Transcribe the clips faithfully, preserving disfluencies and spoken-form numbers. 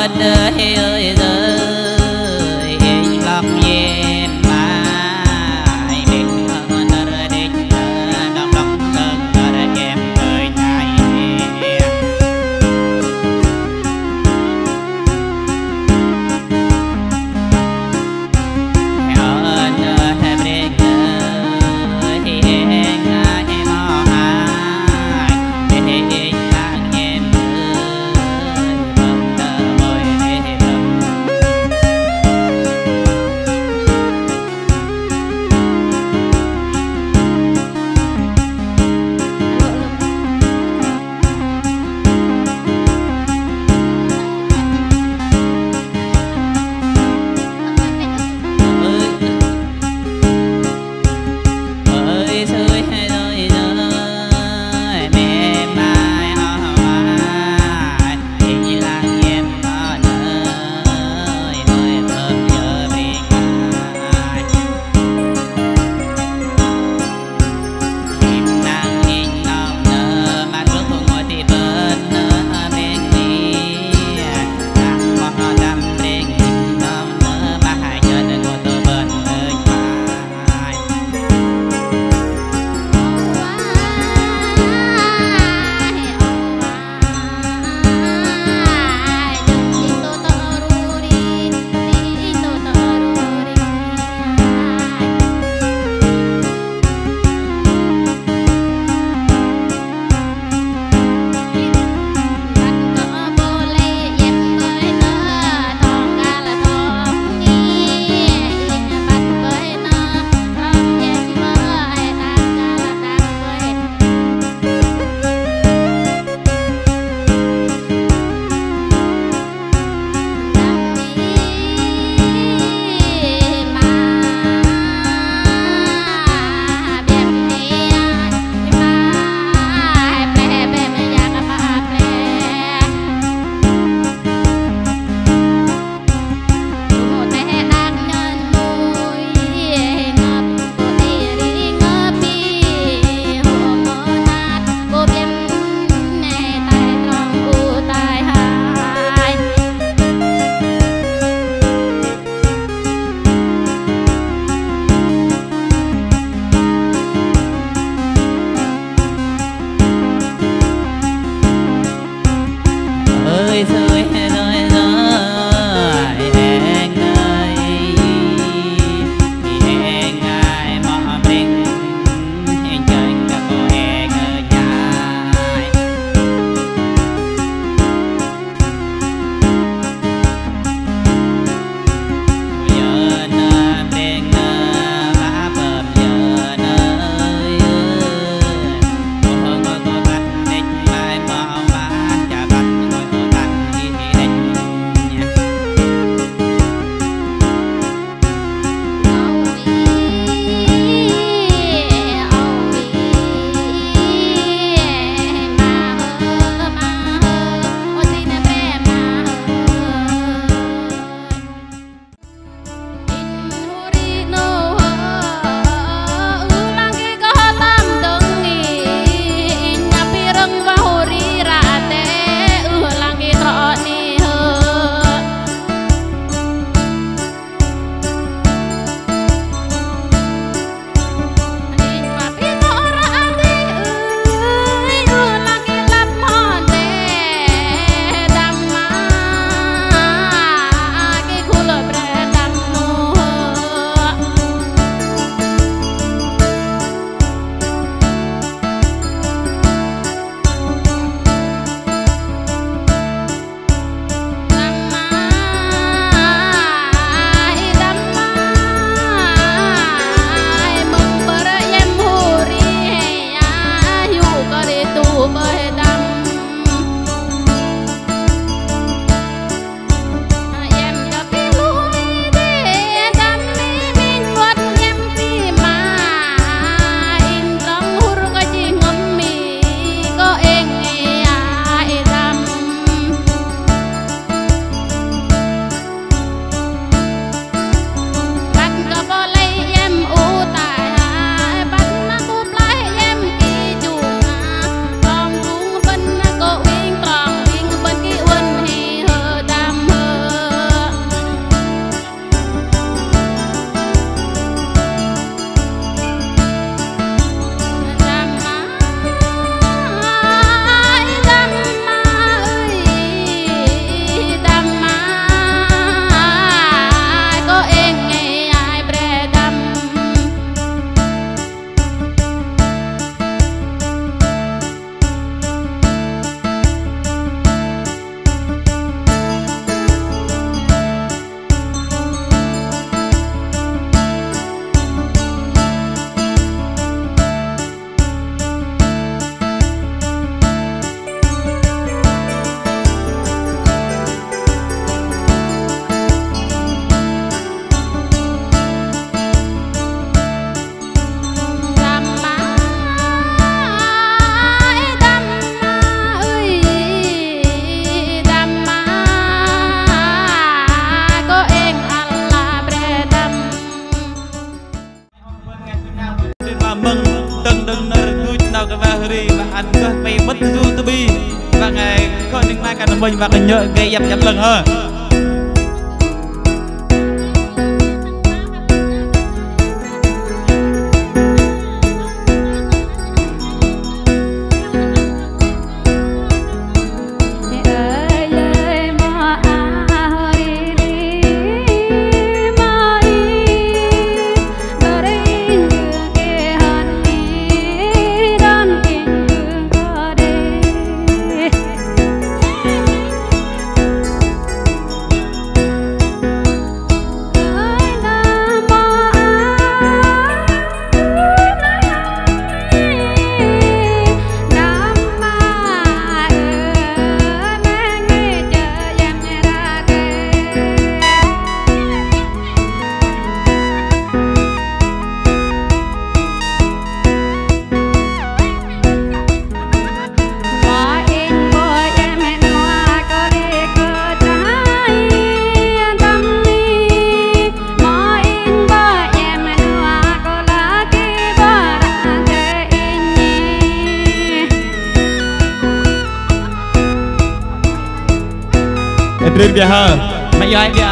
เ mình và cái nhựa gây dập dập lần hơn Rừng kìa hờ, mày ai kìa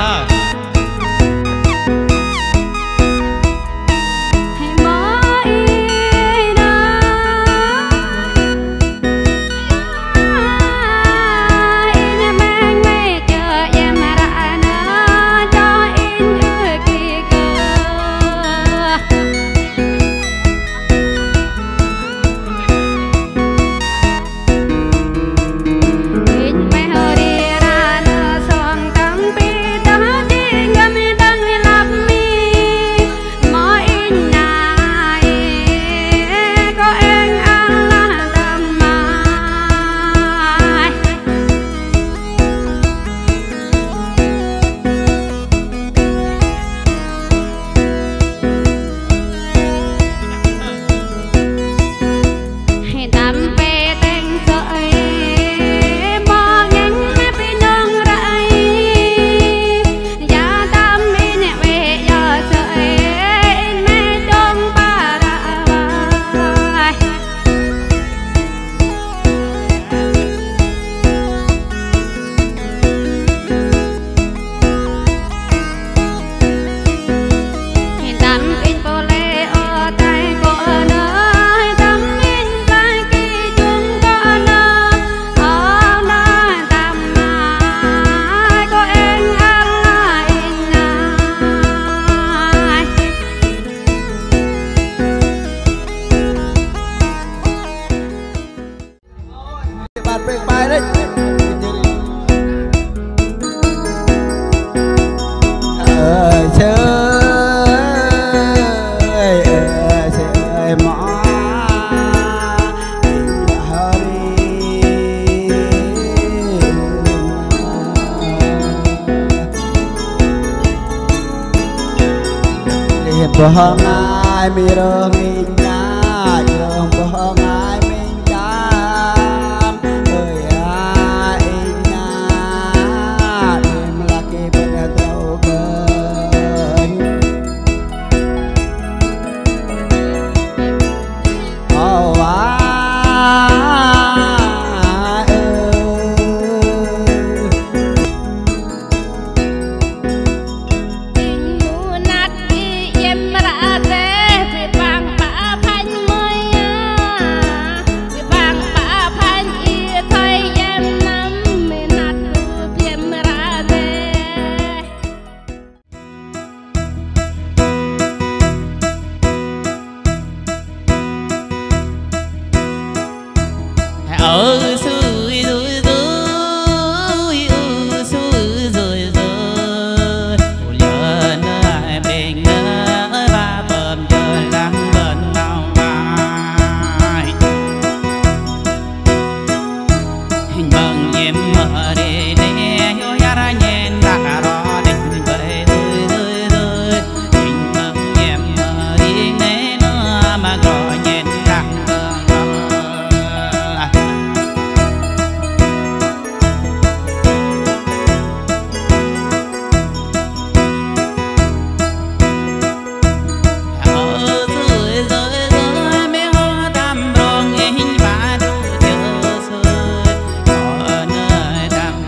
Bohong ai mi rong inya rong bohong ai mình cam ơi ai inya đêm là cái bên đầu cơn oh ai ở suối rồi rồi ở suối rồi rồi lỡ nơi bên nơi ba bờm trời đang bên nào mai hình bằng em mở đi nè yo ya ra nhện đã rõ định vậy rồi rồi rồi hình bằng em mở đi nè nó mà gọi nhện đang Hãy subscribe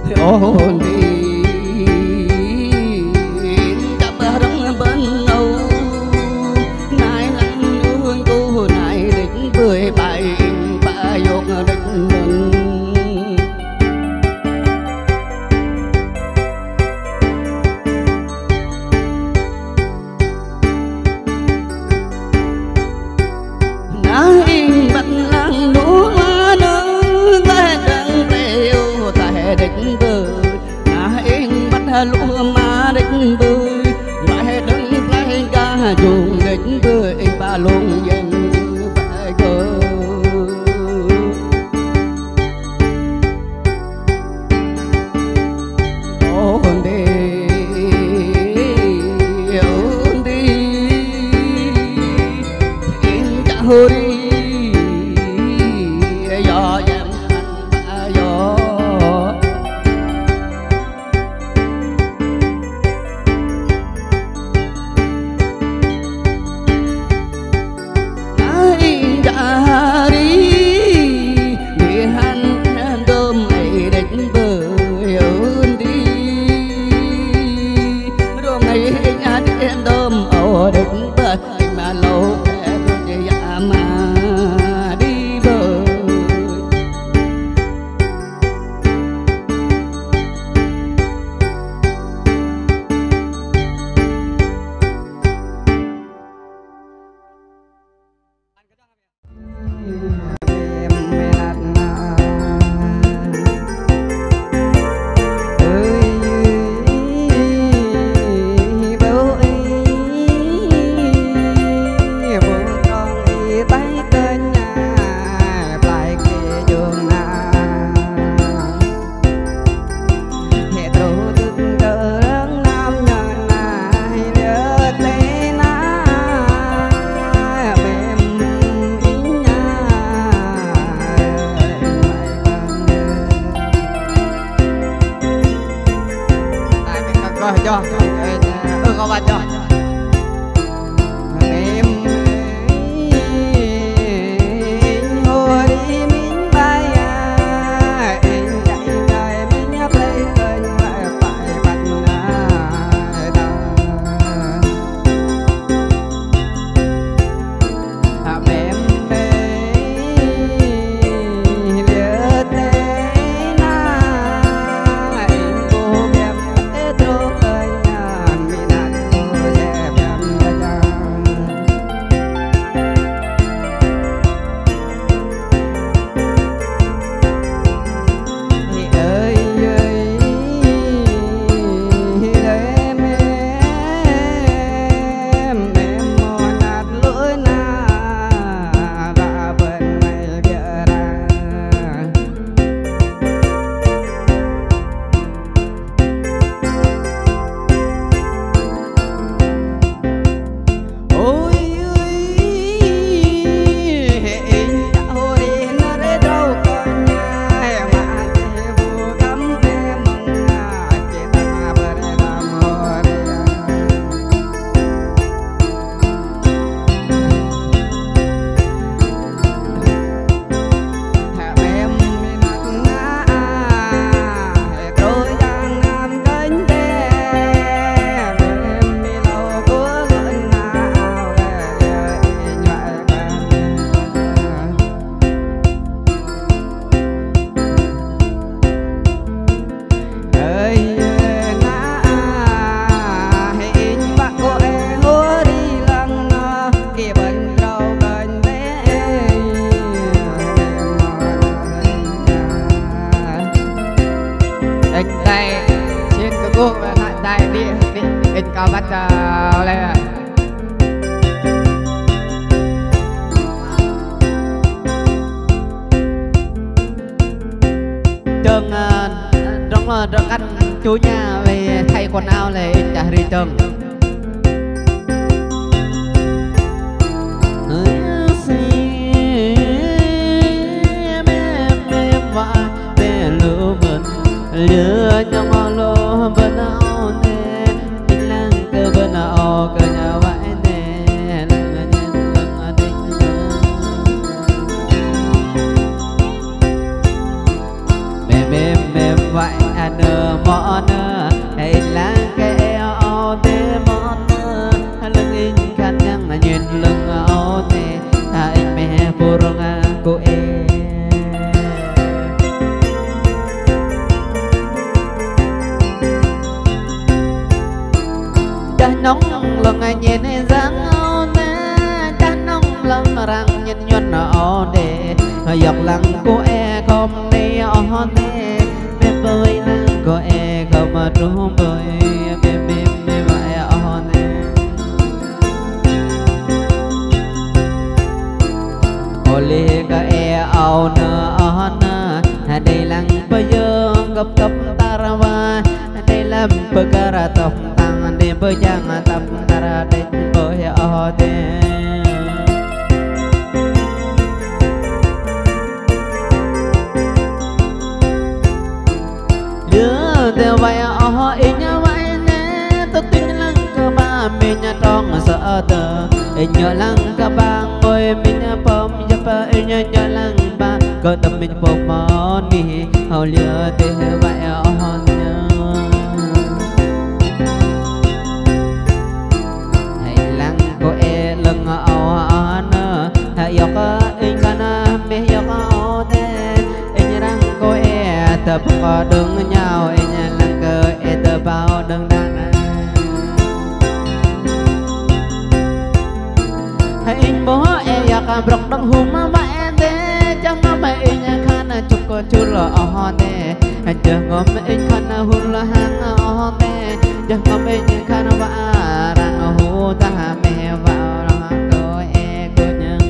ôn đi đập răng bên âu nai lăng hương cô nai định bưởi bài ba dục định mình nai bắt lăng núa nương bé trăng rêu tại định bưởi nai bắt lúa mà định bưởi bài đừng play ca dùng định bưởi ba lùng dân bài cơ ôn đi ôn đi in cả hồ đi gió em ba gió ai đã đi để hắn đơm ấy đánh bơi ơn đi đơm ấy nhà đến đơm ở đánh bơi mà lâu để tôi dạ mà đi bơi cho ừ có bạn cho em hồi đi mình bay à em chạy chạy mình nhấp lấy cơn phải bắt ta em cao bắt uh, lên trường uh, trong uh, trong anh chú nhà về thay quần áo là in trả đi trường lửa nhau lo bên áo nè in lang cơ bên áo cơ nhà vãi nè lần nhân lần định mềm mềm mềm vãi nơ mõ nơ hay là cái ao tê mõ nơ lưng in khăn nhang là nhìn lưng ao tê hai mẹ phù rong cô e cha nóng lưng nhìn dáng ao tê cha nóng lưng răng nhìn nhuận ao tê dọc lăng cô e không đi ao tê mẹ bơi lăng cô e không mà trốn bơi mẹ mẹ mẹ vậy ao tê ô lê cái e ao nơ ao nơ đây lăng bây giờ gấp gấp ta ra va đây làm bơ cara tóc tăng đây bơ giang tập ta ra đây bơi ao tê nhớ theo vậy ở ý nhớ vậy nè tôi tin lăng cơ ba mình trong sợ tờ nhớ lăng cơ ba ngồi mình bom dập nhớ nhớ lăng ba có tâm mình bom mòn đi hầu lừa thế vậy ở nhớ hãy lăng cô e lưng ở nơ hãy dọc in cana mẹ dọc ở thế in răng cô e tập có đứng nhau in lăng cơ e tập bao đứng đàn hãy bố e yak brok đằng hum mà em thế chẳng mà in khăn chụp có chút là ở thế chẳng ngom in khăn hul là hang ở thế chẳng ngom in khăn vã răng hu ta mẹ vào cô e cô nhân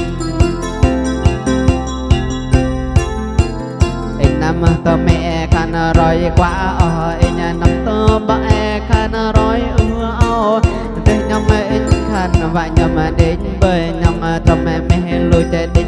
năm tơ mẹ khăn rồi quá ở nhà năm tơ bẹ khăn rồi ưa ao để nhom mẹ khăn và nhom đến bơi nhom tơ mẹ mẹ lùi chạy đến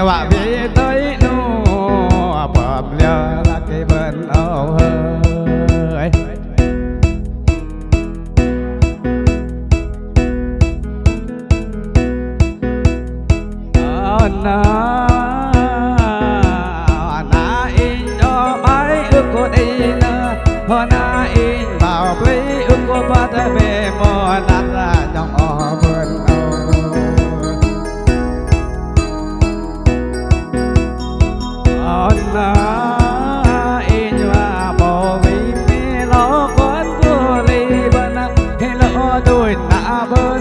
và vì tới nu bập lơ là cái bên âu hơi na na in cho mãi ước cô đi na na in vào lấy ước cô ba ta về mò nát ra trong ở vườn âu na in và bỏ vì mẹ lo con cô đi bên hay lo đôi nã bên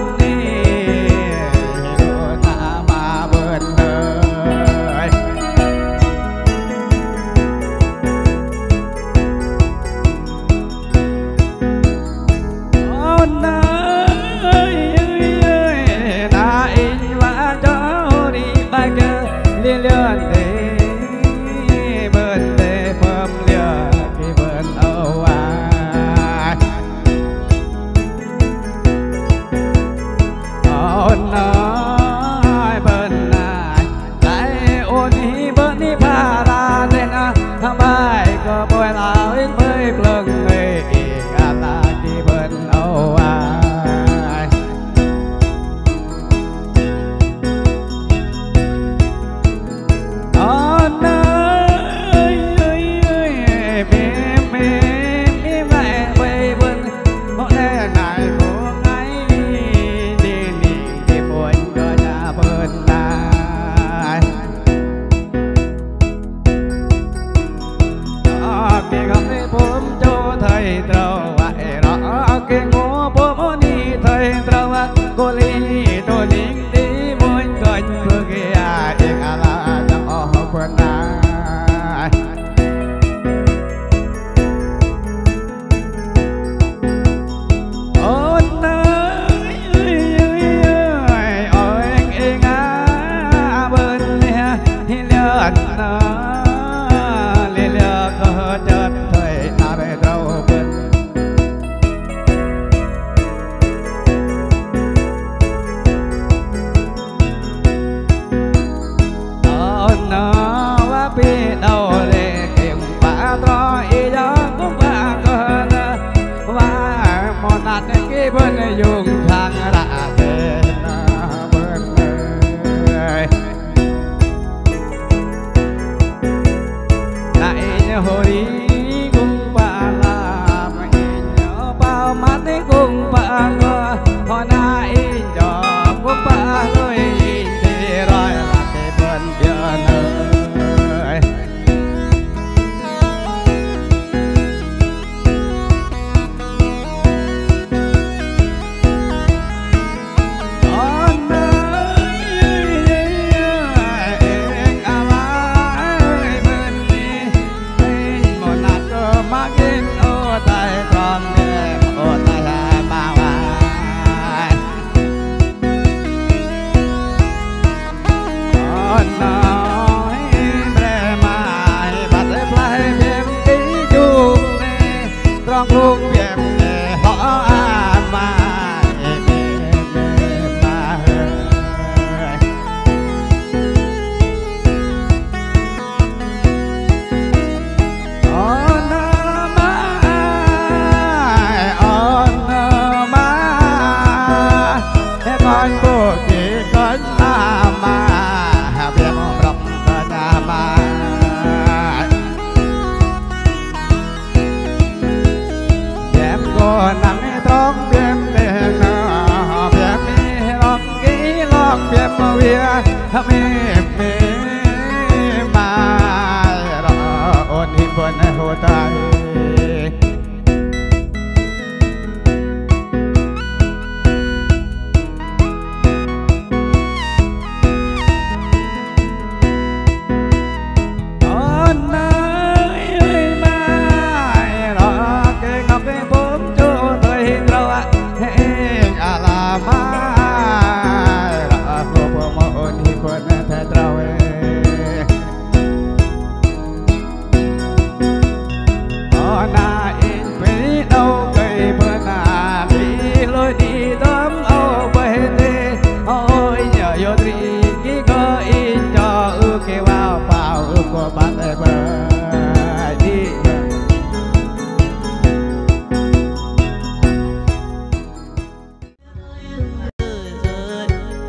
Hãy subscribe cho kênh Ghiền Mì Gõ để không bỏ lỡ những video hấp dẫn.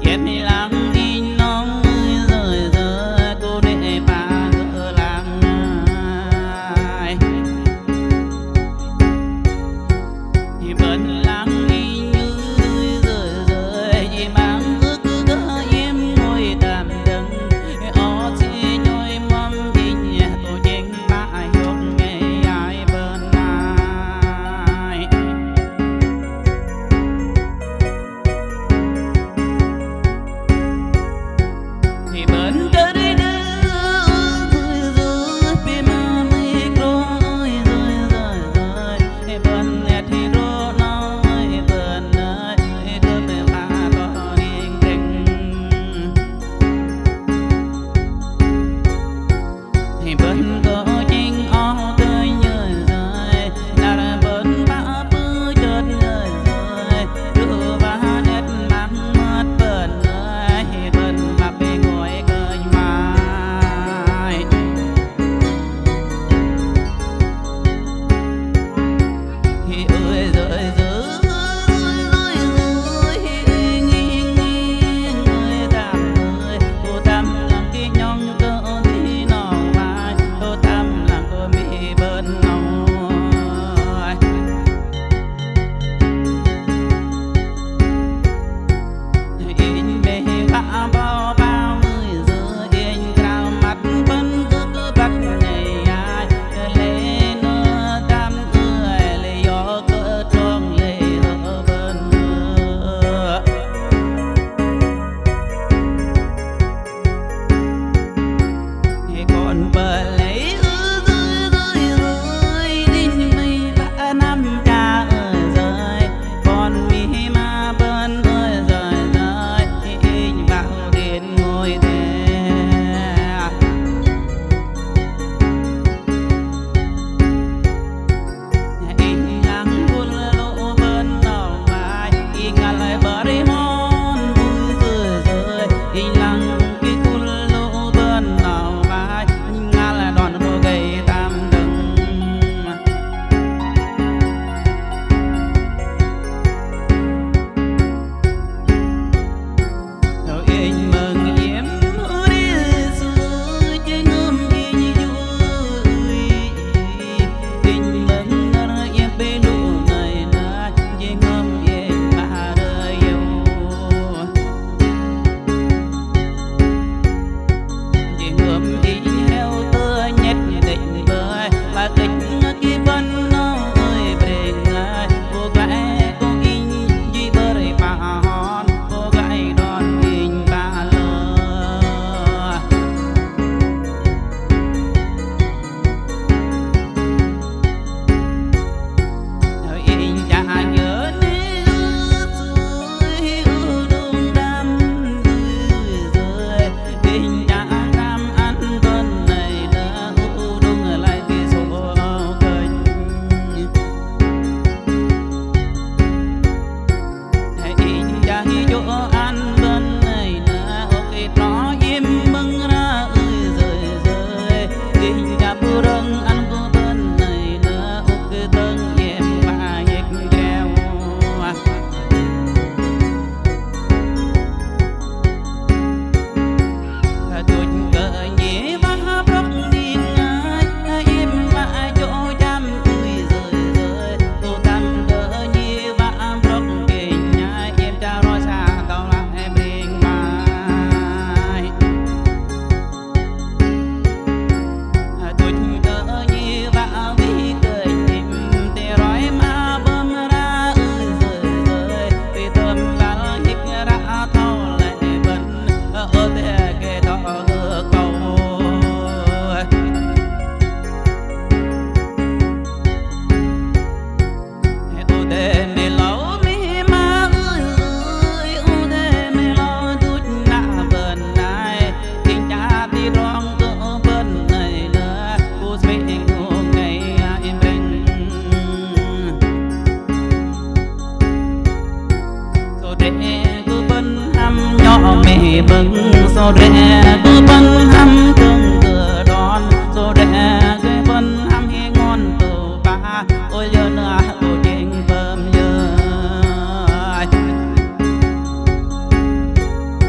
bưng so rẻ cứ bưng hăm thương cửa đón so rẻ cứ bưng hăm hi ngon từ ba ôi giờ nữa tôi trên bơm giờ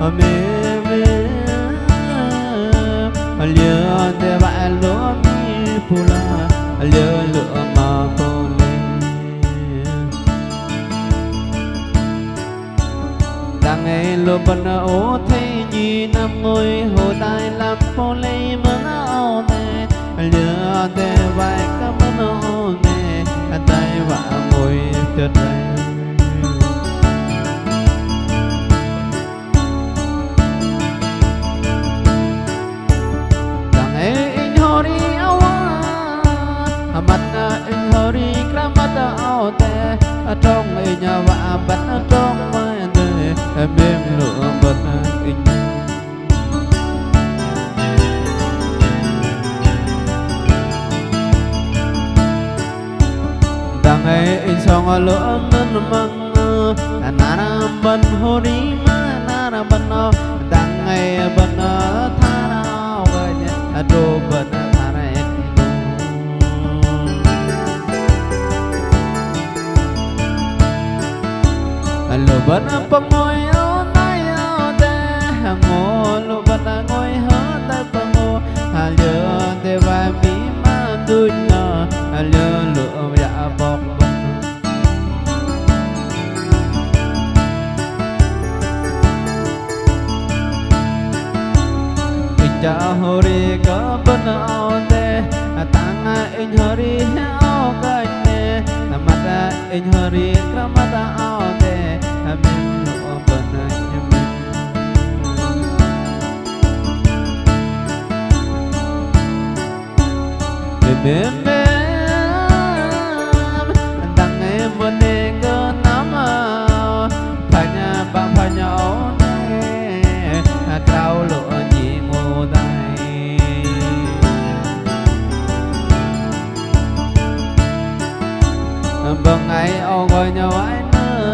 mê mê lừa để vạ lúa mi pula lừa lửa mà cô lên đang ngày lúa bận ố thấy gì nằm ngồi hồ tai làm cô lấy mướn áo nè lừa để vạ cả mướn áo nè tay vạ ngồi chợt đây trong người nhà vạ bắt trong mai đời em mềm lụa bật tình đang ngày xong lụa ngân măng nana bần hồ đi mà nana bần nó đang ngày bần tha nào vậy nhé đồ bần tha này lũ bận bông ngồi ở tay ở đây ngô lũ bận ngồi ở tay bông ngô hà lừa để vài mỹ mà tôi nhờ hà lừa lụa dạ bọc bận cha hồ đi có bận ở đây tang anh hồ đi ở cái này mặt anh hồ đi cái mặt ở đây mềm lụa bận nhầm mềm mềm đang nghe một đề cơ nắm phải nhà bạn phải nhau này cao lụa nhị ngô đây bằng ngày ông gọi nhau ai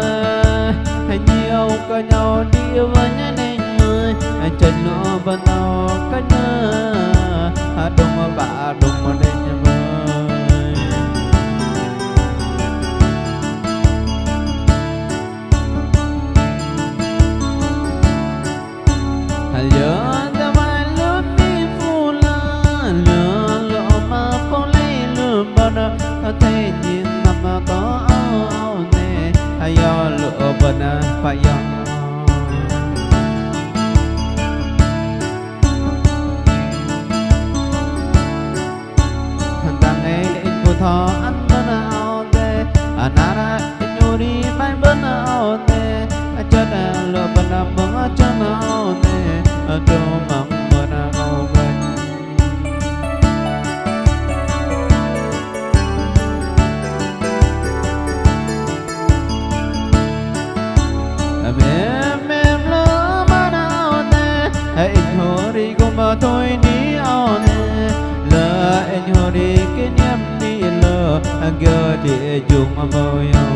nhiều có nhau đi với nhà nên người chân nó bên nó có nhớ đúng mà bà đúng mà đến nhà vơi nhớ ta mai lúc đi phu la lừa lọ mà có lấy lừa bao đó thấy nhìn nằm có áo áo nè do lựa bần phải do đang ngày in cô thọ ăn bần áo tê nara in nhô đi bay bần áo tê chất lựa bần mừng chân áo tê đồ mong bần áo về mềm mềm lỡ mà nào tê hãy hồ đi cùng mà thôi đi ao nè lỡ anh hồ đi cái nhắm đi lỡ gỡ địa dùng mà bao nhau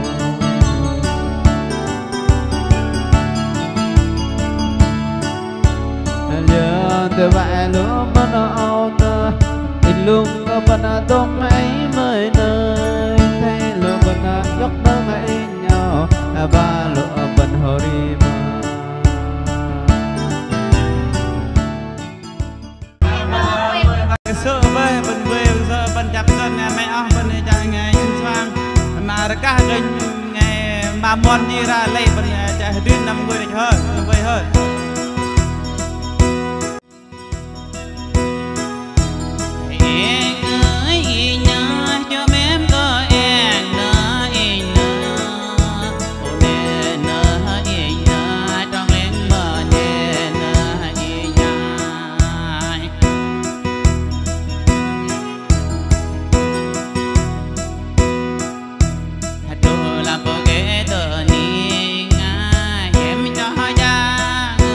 lỡ từ vài lỡ mà nào tê in luôn có bên đông ấy mới nơi thấy lỡ bên dốc đơn ấy nhau ba lỡ bên hồ đi sơ về bên về giờ bên chập cân mẹ ông bên chạy ngày xoang mà cả gần ngày mà muốn đi ra lấy bên chạy điên năm người được hơn vậy hơn làm bộ ghế tờ ni nga em cho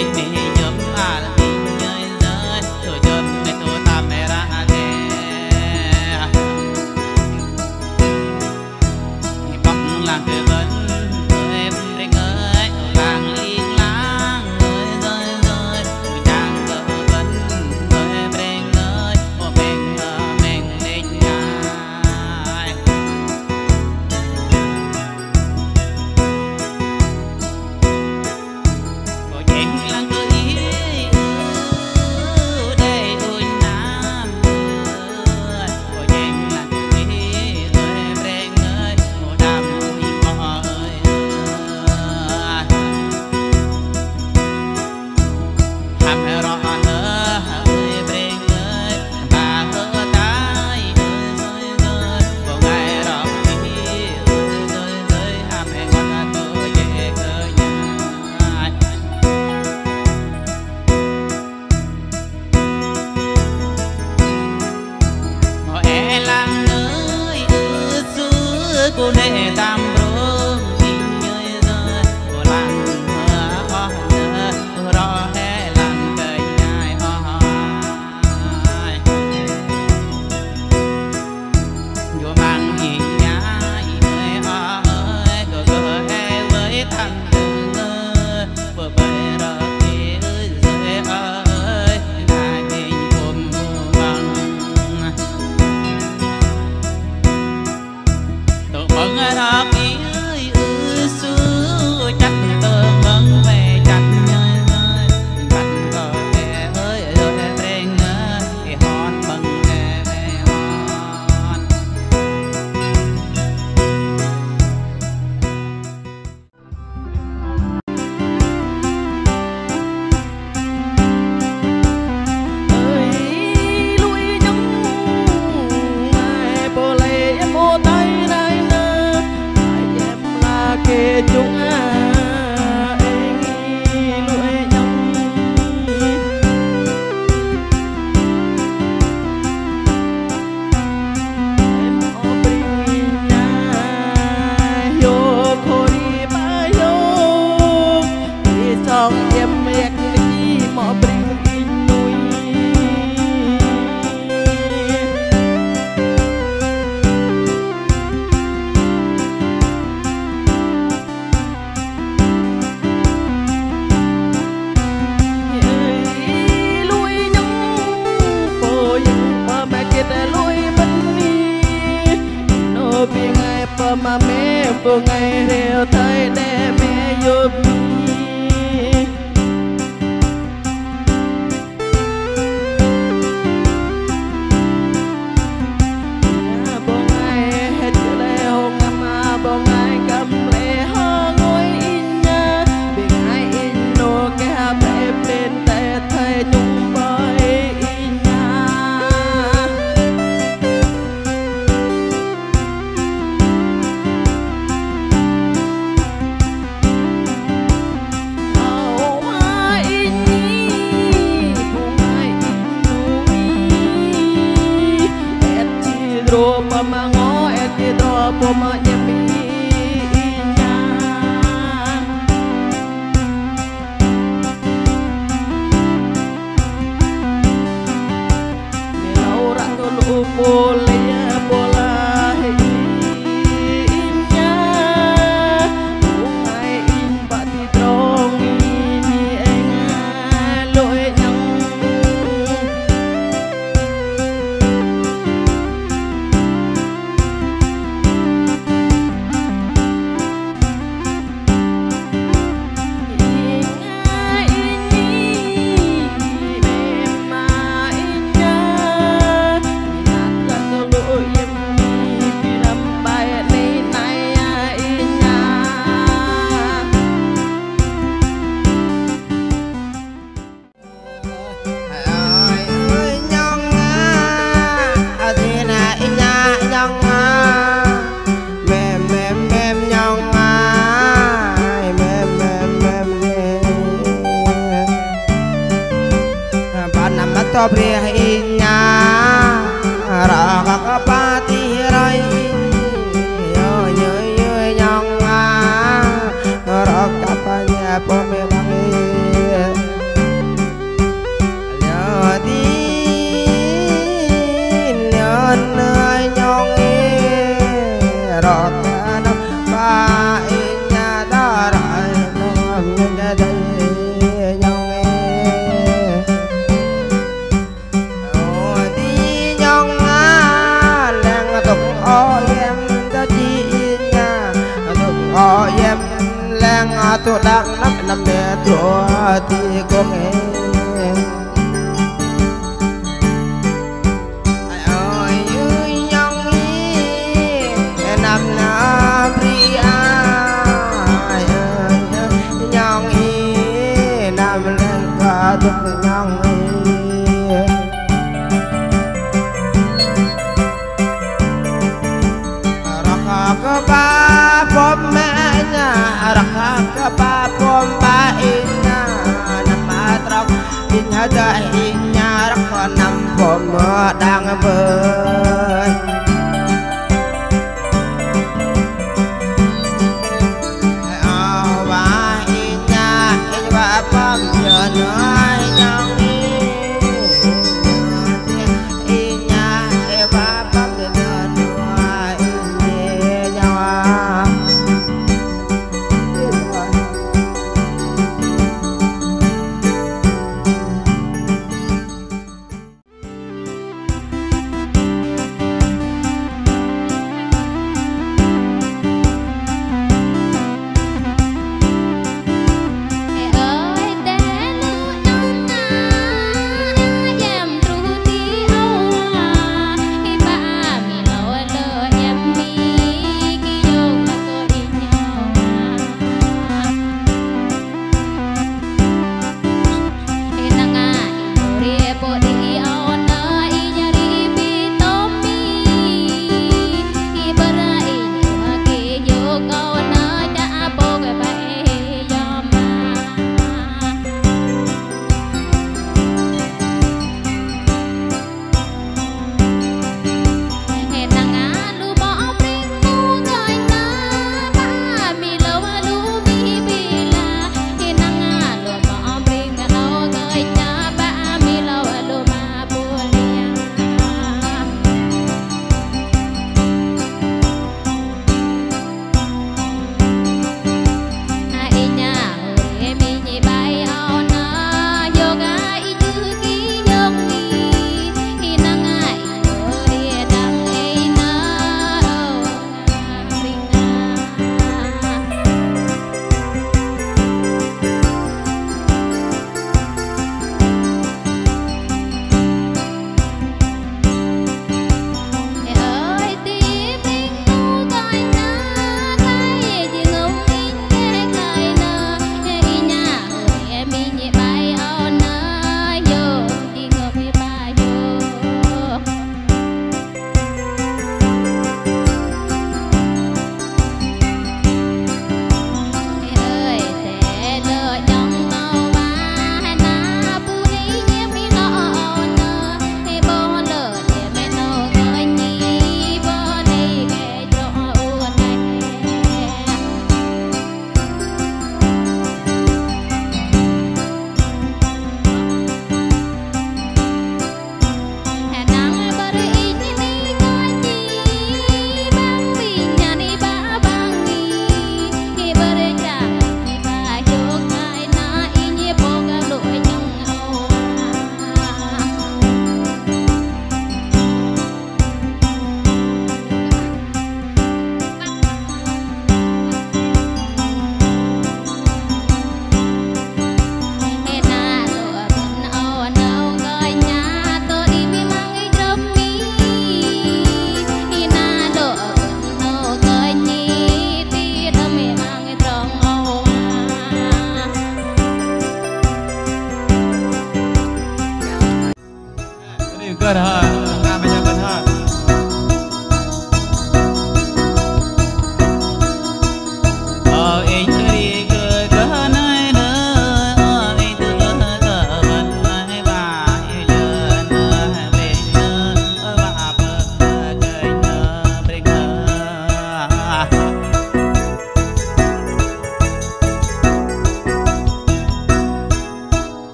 mà mẹ vừa ngày rêu thấy để mẹ giúp bố ngày hết chưa lê hôn ngắm bố ngày cầm lê hơ ngồi in nha vì ngày in nô cái hạp em lên tay thấy nhung bơi in nha oh my in ni bố ngày in nuôi et chi dro pa ma ngó et chi dro pa ma nhemi boleh bola innya bungai in pati trong ini enga loi nhang inga ini mema innya Bria inya ra pati rai yo yo yo nyong ra kapanya pome bangi ba nhà đó rồi lòng nhà đây nhau nghe ôi đi nhau ngã làng tụng ôi em đã chi nhà tụng ôi em làng tôi đang nắm nắm mẹ tôi thì có nghe Hãy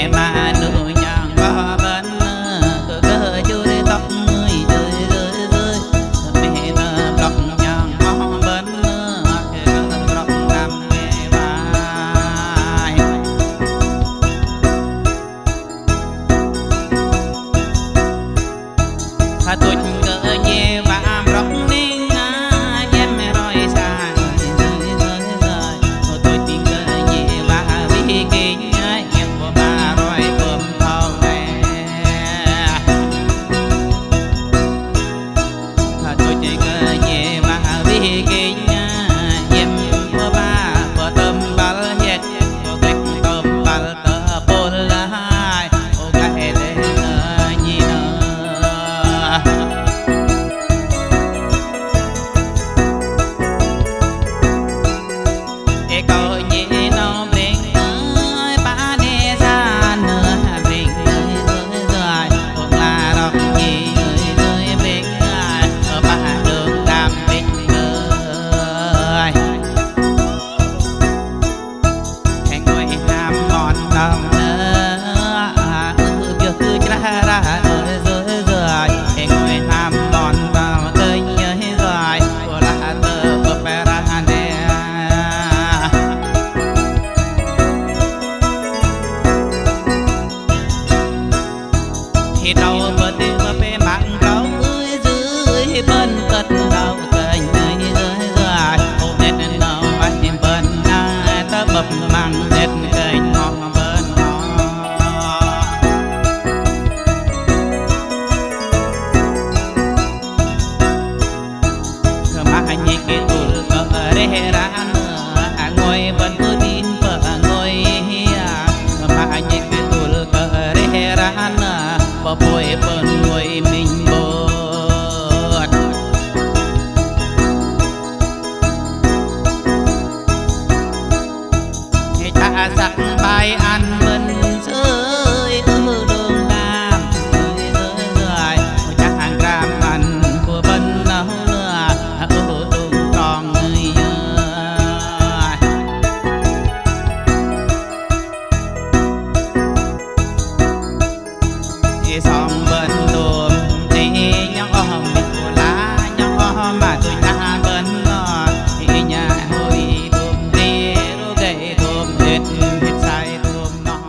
Hãy subscribe cho kênh Ghiền Mì Gõ để không bỏ lỡ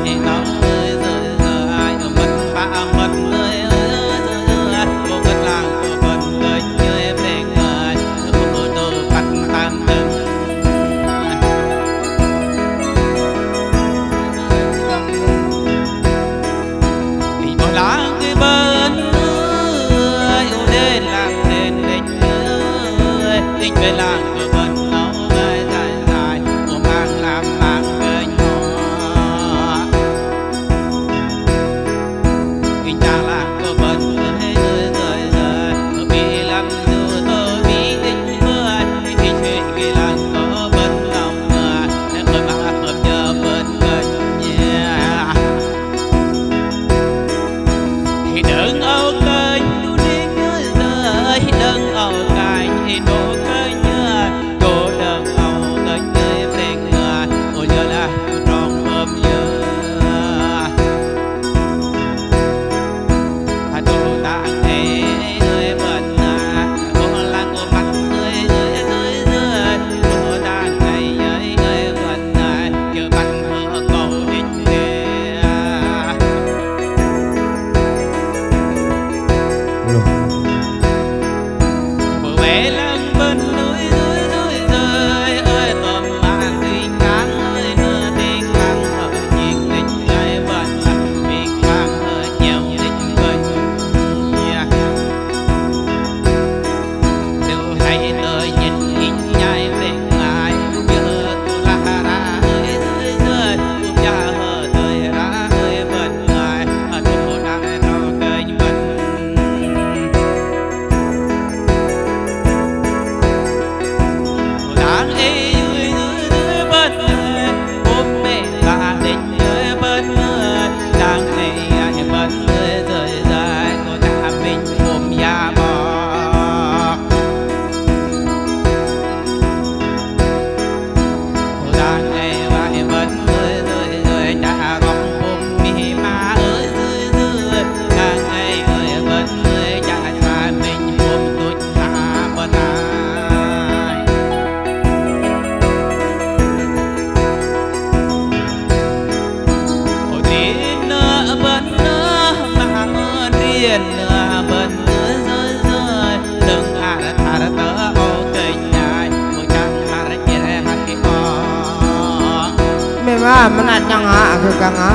มันอาจยังอ่ะคือกังอ่ะ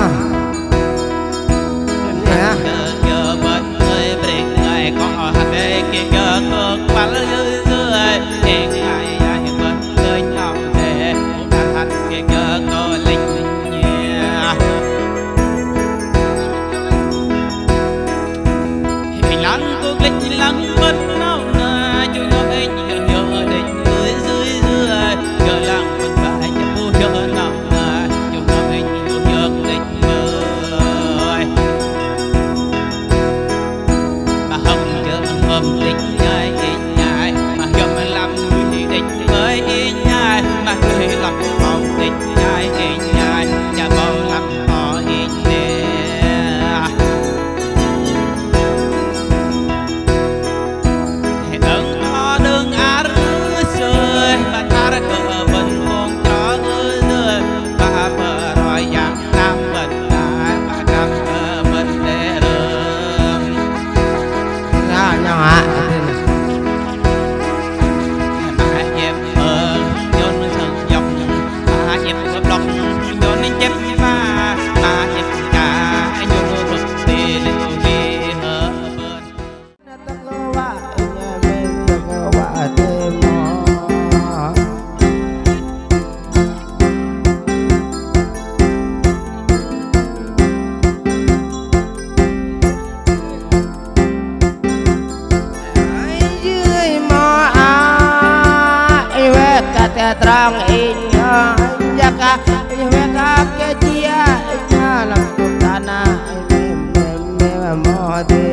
เนี่ยTerang inya jaka iweka kecia inya langsung tanah mem mem mode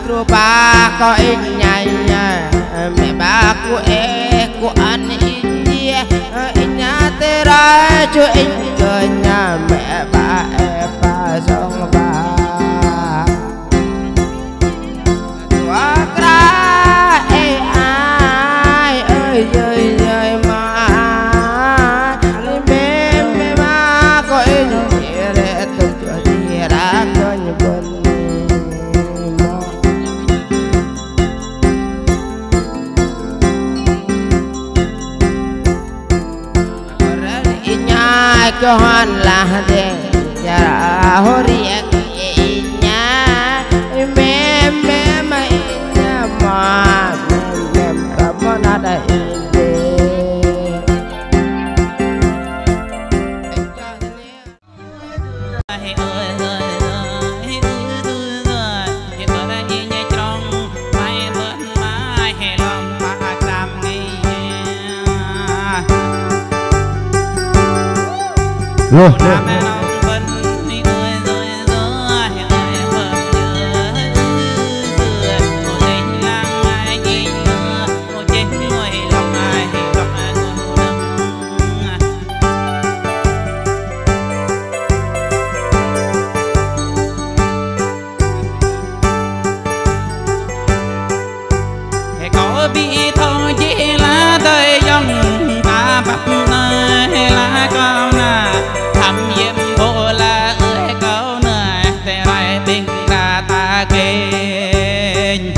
trù ba có ít nhảy mẹ ba của em của anh ít nhia ít nhà tê ra chú ít cười nhà mẹ ba em ba sông ba tua ra ê ai ơi ơi ơi mà mẹ mẹ ba có ít nhia để tôi cho đi ra coi như bên cho hoan là để ra hồ riêng nhà mẹ mẹ mẹ nhà mà mẹ cảm ơn đã đây Rồi, bị thôi chỉ là đời dòng ta bắt nơi là con nà thầm nhiệm bộ là ơi câu nà để lại tình ta ta kênh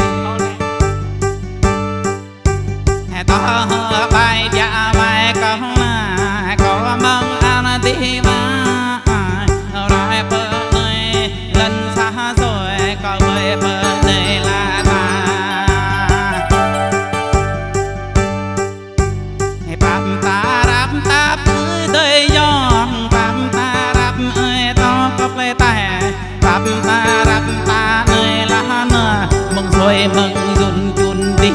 to bài dạ bài câu nà có mong ăn tí mà rồi bờ nơi lần xa rồi có với bờ nơi là ta rap ta nơi lá nơ mừng rồi mừng dùn dùn đi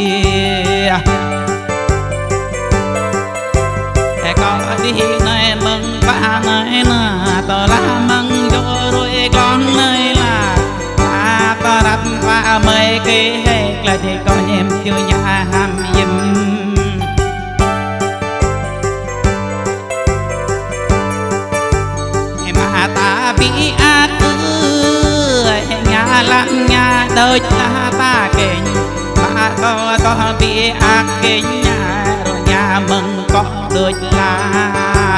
có đi nơi mừng ba nơi nơ tờ lá mừng cho rồi con nơi là ta ta rap qua mấy cái là để con em chưa nhà ham dìm mà ta bị ác nhà lắm nhà đời ta ta kênh mà có có bị ác kênh nhà rồi nhà mừng có được là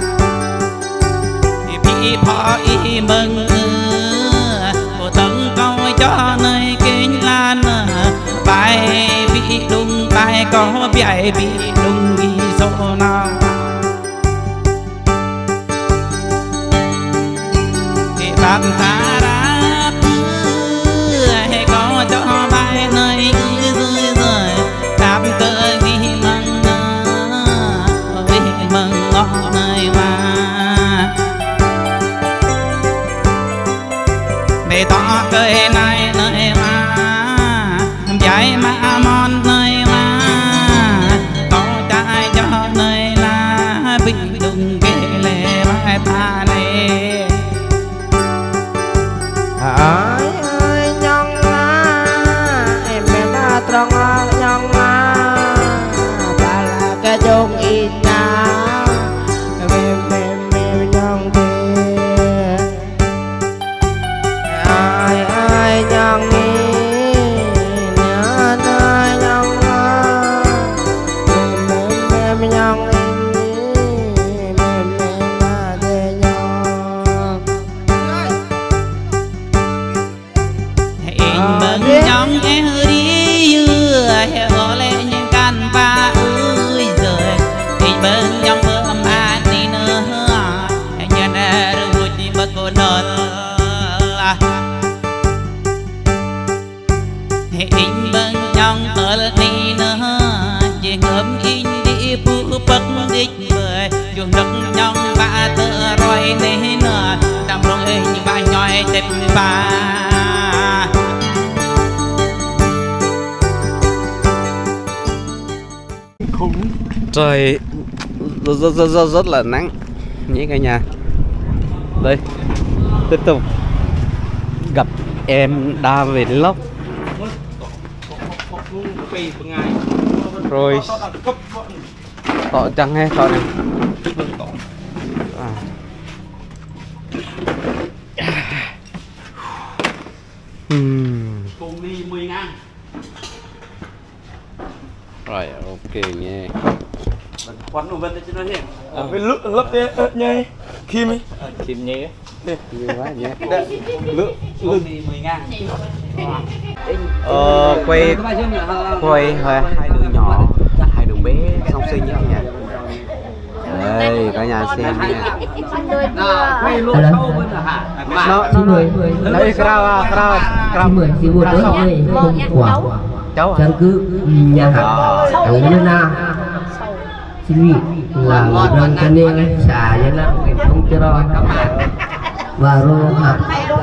bị bỏ ý mừng của tầng câu cho nơi kênh lan bài bị đung bài có bị bị đung ghi số nào thì bạn ta cho bài nơi rơi rơi đáp cơ ghi mừng vì mừng ngọt nơi mà để tỏ cười này nơi mà giải mà mòn nơi mà có trai cho nơi là bị đừng kể lệ bài ta này trong nhong bà là cái chung ít nhà mềm mềm mềm nhong đi ai ai nhong đi nhớ nơi nhong mềm mềm mềm nhong đi mềm mềm mà để nhong hình mừng nhong em có lẽ những căn ba ơi rồi tình bên trong mơ mà đi nữa nhận ra rồi đi mất cô nợ hình bên trong tờ đi nữa chỉ ngấm in đi phụ bất đích người chuồng đất trong ba tờ rồi nên nữa đâm rồi những ba nhoi tết ba trời rất, rất, rất, rất, rất là nắng nhé cả nhà. Đây tiếp tục gặp em Đa Vlog rồi tọ chẳng hay tọ này à. uhm. Rồi ok nha quán đồ vân cho nó hiện với lướt lấp thế nhây kim ấy kim nhé nhiều quá nhé lướt lướt mười ngàn ờ quay quay hai đứa nhỏ hai đứa bé song sinh nhé nha đây cả nhà xem nha quay lỗ sâu bên là hả nó lấy crowd crowd crowd mười xíu một đứa này không quả cháu chẳng cứ nhà hàng ở bên na xin vị là răng cho nên xả cho nó không cho nó các bạn và rô hạt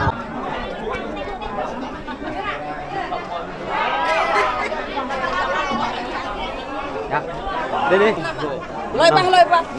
đi đi lôi băng lôi băng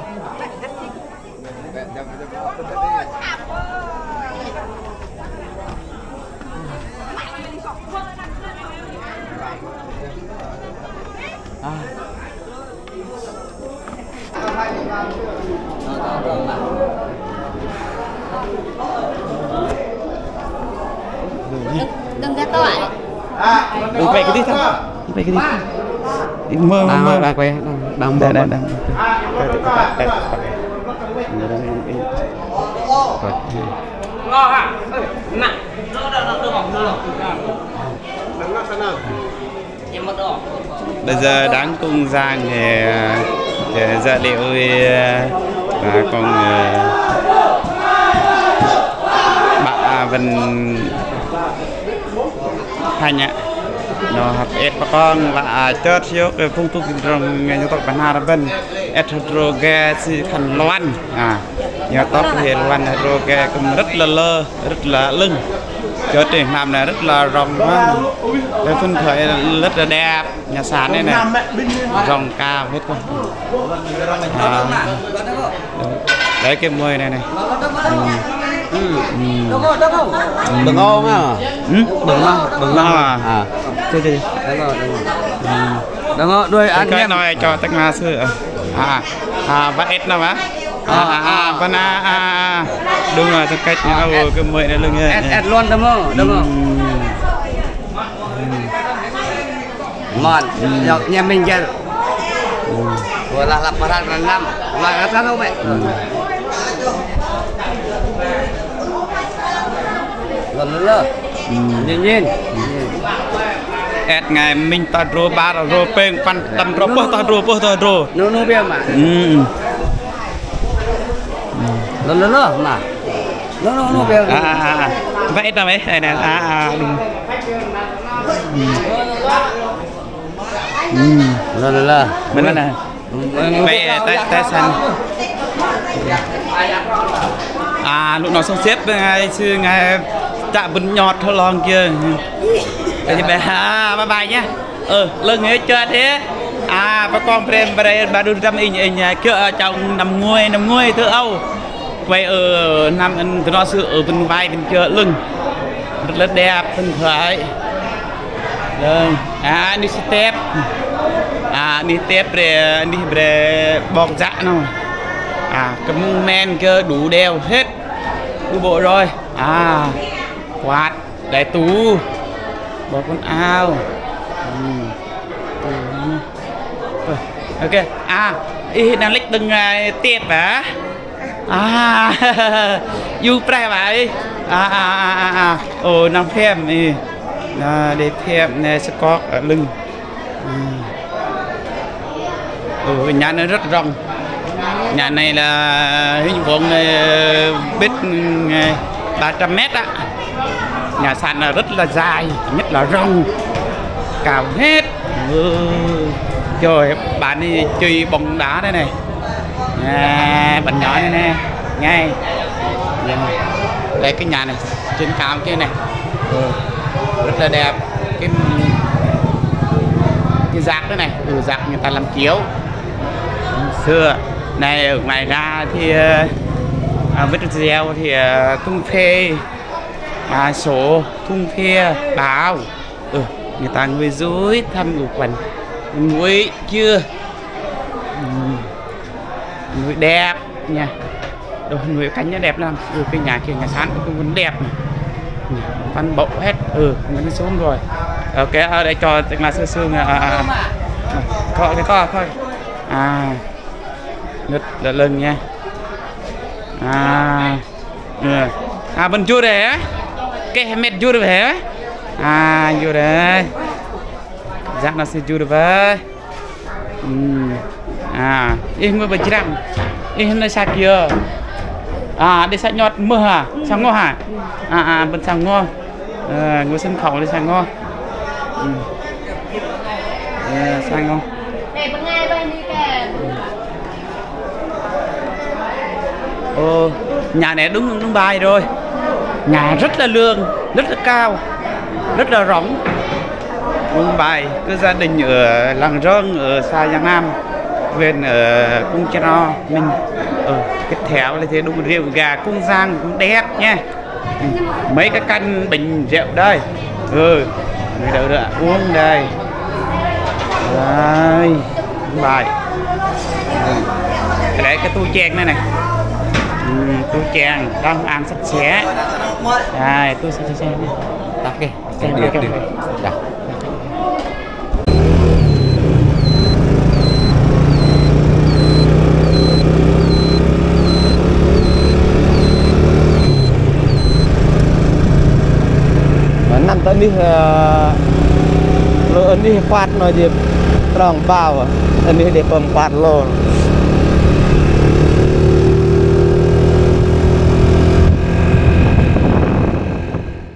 đừng ra tôi đừng quay cái đi thôi quay cái đi mơ mơ đang quay đang đang đang đang lo hả nặng bây giờ đáng cùng ra nghề gia liệu và còn bà Vân Hành ạ nó học ép bà con là chớt xíu cái phong tục trong nghe như tộc bản Hà Vân etroge si khăn loan à nhớ tóc thì loan etroge cũng rất là lơ rất là lưng chớt thì làm này rất là rộng cái phân khởi rất là đẹp nhà sàn này này rộng cao hết con à, đấy cái môi này này đừng ôm á đừng lo đừng lo à chơi chơi đừng lo đừng lo đuôi ăn cái nói cho tất cả sư à à bắt ép nào á à à văn à à đúng rồi tất cách nhau cái môi này lưng ép ép luôn đúng không đúng không mòn nhà mình kia vừa là làm một hàng năm mà nó sao không vậy lần lơ nhìn nhìn ép ngày mình ta rô ba rô peng pan tâm rô bơ ta rô bơ ta rô nó nó biết mà lần lơ mà nó nó nó biết à à vậy đâu mấy này nè à à đúng lần lơ mình là vậy tại tại sao à lúc nó xong xếp ngay xưa ngay chạm bún nhọt thôi lon kia thì bé à bye bye nhá ừ lưng ấy chơi thế à bà con prem prem bà đun trăm in in kia trong nằm nguôi nằm nguôi thưa Âu quay ở nằm anh nó sự ở bên vai bên kia lưng rất là đẹp thân khởi lưng à đi step à đi step để đi để bọc dạ nào à cái mông men kia đủ đeo hết đủ bộ rồi à quạt để tú bỏ con ao ừ. Ok à ý đang lích từng tiệt hả à du pre vậy à à à à ồ nằm phèm đi để phèm này sẽ có ở lưng ừ nhà nó rất rộng nhà này là hình vuông biết ba trăm mét á nhà sàn là rất là dài nhất là rộng cao hết ừ. Trời bạn đi chơi bóng đá đây này à, bạn nhỏ này nè ngay đây cái nhà này trên cao kia này ừ. Rất là đẹp cái cái rác đó này ừ, rác người ta làm chiếu xưa này ở ngoài ra thì à, video thì à, tung phê à, số thung phê báo ừ, người ta nuôi dối thăm ngủ quần nuôi chưa nuôi đẹp nha, đồ nuôi cánh nó đẹp lắm. Ừ, cái nhà kia nhà sán cũng vẫn đẹp này, văn bộ hết. Ừ, nó xuống rồi. Ok, ở đây cho tức là sương sương à, coi cái coi coi à ngất là lần nha. À ừ. À bên chưa đấy á, cái mệt chưa được hả? À chưa đấy, chắc nó sẽ chưa được vậy. À đi ngồi bên trong, đi hôm nay sao kia? À đi sang nhọt mưa hả? Sang ngô hả? À à bên sang ngô, à, ngồi sân khấu đi sang ngô. Ừ. Yeah, sang ngô. Này bên ngay bên đi kìa. Ồ, nhà này đúng đúng bài rồi. Nhà rất là lương, rất là cao, rất là rộng. Đúng bài, cứ gia đình ở làng Rơn ở xa Giang Nam, bên ở cung Chro mình ở cái thẻo là thế đúng rượu gà cung Giang cũng đẹp nha. Mấy cái căn bình rượu đây. Ừ, người đâu nữa uống đây. Đây, bài. Cái đấy cái tu chèn này này. Ừ, tu chèn đang ăn sạch sẽ. Đây, tu sạch sẽ này. Đặt kìa, xem kìa kìa. Đặt. Năm tới đi rồi đi quạt nói gì tròn bao anh đi để còn quạt luôn